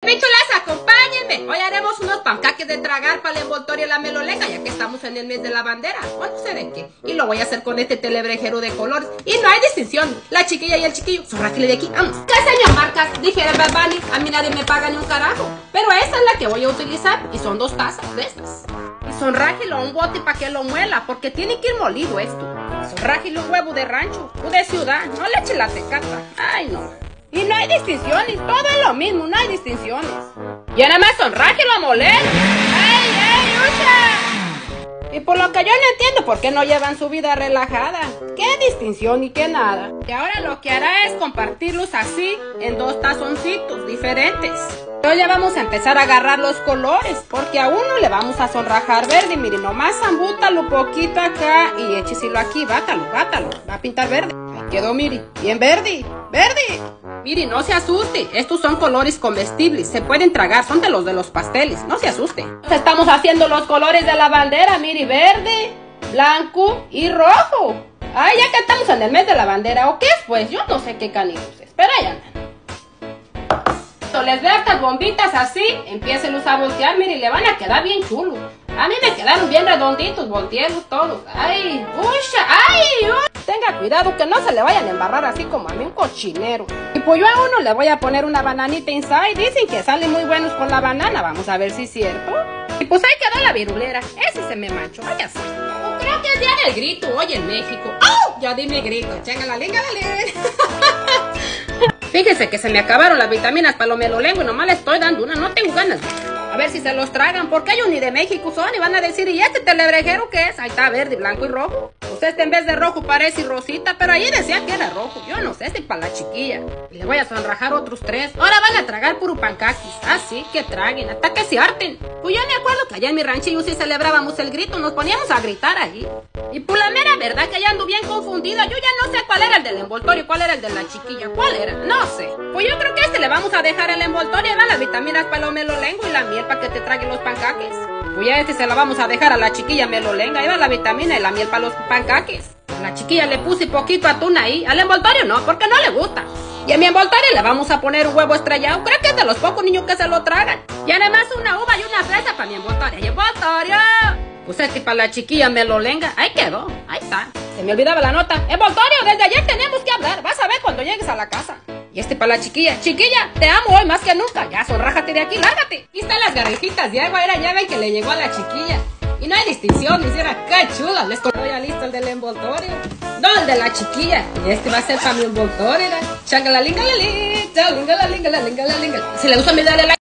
Pichulas, acompáñenme. Hoy haremos unos pancaques de tragar para el envoltorio y la melolenga, ya que estamos en el mes de la bandera. O no sé de qué. Y lo voy a hacer con este telebrejero de colores. Y no hay distinción. La chiquilla y el chiquillo. Zorráquele de aquí. Vamos. ¿Qué señor marcas? Dijera Bad Bunny. A mí nadie me paga ni un carajo. Pero esta es la que voy a utilizar. Y son 2 tazas de estas. Y sonrájelo a un bote para que lo muela, porque tiene que ir molido esto. Sonrájelo un huevo de rancho o de ciudad. No le eche la tecata. Ay, no. Y no hay distinciones, todo es lo mismo, no hay distinciones. Y nada más sonrájelo a moler. ¡Ay, ay, ucha! Y por lo que yo no entiendo por qué no llevan su vida relajada. ¿Qué distinción y qué nada? Y ahora lo que hará es compartirlos así, en 2 tazoncitos diferentes. Pero ya vamos a empezar a agarrar los colores, porque a uno le vamos a sonrajar verde. Miren, nomás zambútalo poquito acá y écheselo aquí, bátalo. Va a pintar verde. Ahí quedó, miri, bien verde, verde. Mire, no se asuste, estos son colores comestibles, se pueden tragar, son de los pasteles, no se asuste. Estamos haciendo los colores de la bandera, mire, verde, blanco y rojo. Ay, ya que estamos en el mes de la bandera, ¿o qué es pues? Yo no sé qué canijos es, pero ahí andan. Les veo estas bombitas así, empiécenlos a voltear, mire, le van a quedar bien chulos. A mí me quedaron bien redonditos, voltearlos todos. Ay, ucha, ay, tenga cuidado que no se le vayan a embarrar así como a mí un cochinero. Y pues yo a uno le voy a poner una bananita inside. Dicen que salen muy buenos con la banana. Vamos a ver si es cierto. Y pues ahí quedó la virulera. Ese se me manchó. Vaya así. Creo que es día del grito hoy en México. ¡Oh! Ya di mi grito. Chéngala, língala. Fíjense que se me acabaron las vitaminas para lo melolengo y nomás le estoy dando una. No tengo ganas. A ver si se los tragan, porque ellos ni de México son y van a decir, ¿y este telebrejero qué es? Ahí está verde, blanco y rojo. Pues este en vez de rojo parece rosita, pero ahí decía que era rojo. Yo no sé, este es para la chiquilla. Y le voy a sonrajar otros 3. Ahora van a tragar puro pancaquis. Así que traguen, hasta que se harten. Pues yo me acuerdo que allá en mi ranchillo sí celebrábamos el grito, nos poníamos a gritar allí. Y por la mera verdad que ya ando bien confundida. Yo ya no sé cuál era el del envoltorio, cuál era el de la chiquilla, cuál era, no sé. Pues yo creo que a este le vamos a dejar el envoltorio, eran las vitaminas para lo melolengo y la miel para que te traguen los pancaques. Pues ya este se la vamos a dejar a la chiquilla melolenga, iba la vitamina y la miel para los pancaques. A la chiquilla le puse poquito atún ahí, al envoltorio no, porque no le gusta. Y a mi envoltorio le vamos a poner un huevo estrellado, creo que es de los pocos niños que se lo tragan. Y además una uva y una fresa para mi envoltorio. ¡Y envoltorio! Pues este para la chiquilla melolenga, ahí quedó, ahí está. Se me olvidaba la nota. Envoltorio, desde ayer tenemos que hablar, vas a ver cuando llegues a la casa. Y este para la chiquilla. Chiquilla, te amo hoy más que nunca. Ya, sonrájate de aquí, lárgate. Aquí están las garrijitas de agua. Era llave que le llegó a la chiquilla. Y no hay distinción. Hiciera qué chulas. Les coloco ya listo el del envoltorio. No, el de la chiquilla. Y este va a ser para mi envoltorio. Changalalingalalí. Chalingalalingalalingalingal. Si le gusta mi dale like.